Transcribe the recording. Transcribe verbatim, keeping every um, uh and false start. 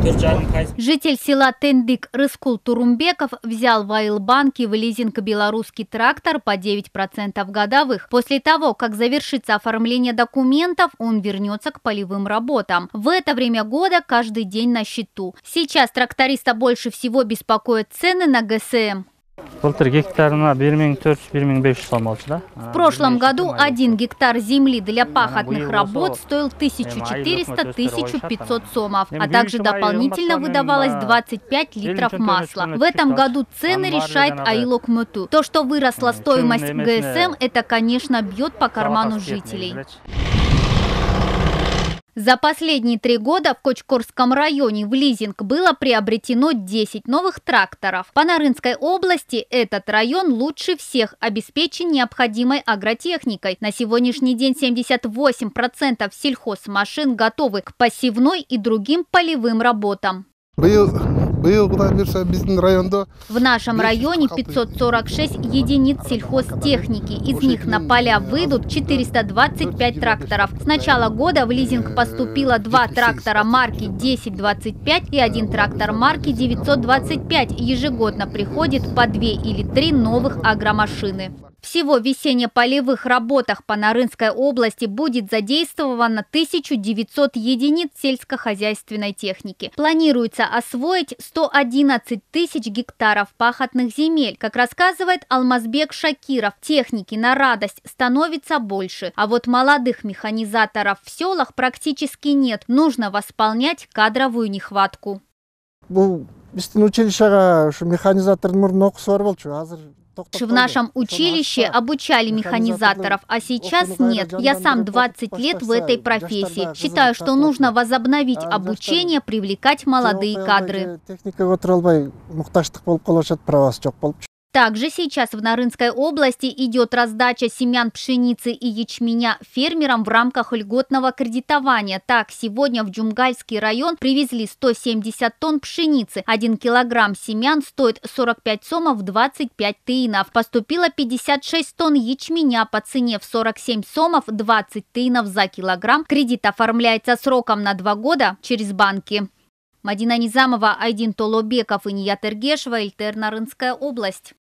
Житель села Тендык Рыскул Турумбеков взял в Айлбанке в лизинг белорусский трактор по девять процентов годовых. После того, как завершится оформление документов, он вернется к полевым работам. В это время года каждый день на счету. Сейчас тракториста больше всего беспокоят цены на ГСМ. В прошлом году один гектар земли для пахотных работ стоил тысячу четыреста — тысячу пятьсот сомов, а также дополнительно выдавалось двадцать пять литров масла. В этом году цены решает Айлок Муту. То, что выросла стоимость ГСМ, это, конечно, бьет по карману жителей. За последние три года в Кочкорском районе в лизинг было приобретено десять новых тракторов. По Нарынской области этот район лучше всех обеспечен необходимой агротехникой. На сегодняшний день семьдесят восемь процентов сельхозмашин готовы к посевной и другим полевым работам. В нашем районе пятьсот сорок шесть единиц сельхозтехники. Из них на поля выйдут четыреста двадцать пять тракторов. С начала года в лизинг поступило два трактора марки десять двадцать пять и один трактор марки девятьсот двадцать пять. Ежегодно приходит по две или три новых агромашины. Всего в весенне-полевых работах по Нарынской области будет задействовано тысяча девятьсот единиц сельскохозяйственной техники. Планируется освоить сто одиннадцать тысяч гектаров пахотных земель. Как рассказывает Алмазбек Шакиров, техники на радость становится больше, а вот молодых механизаторов в селах практически нет. Нужно восполнять кадровую нехватку. В нашем училище обучали механизаторов, а сейчас нет. Я сам двадцать лет в этой профессии. Считаю, что нужно возобновить обучение, привлекать молодые кадры. Также сейчас в Нарынской области идет раздача семян пшеницы и ячменя фермерам в рамках льготного кредитования. Так, сегодня в Джумгальский район привезли сто семьдесят тонн пшеницы. Один килограмм семян стоит сорок пять сомов двадцать пять тыинов. Поступило пятьдесят шесть тонн ячменя по цене в сорок семь сомов двадцать тыинов за килограмм. Кредит оформляется сроком на два года через банки. Мадина Низамова, Айдин Толобеков и Ният Эргешева, Эльтер, Нарынская область.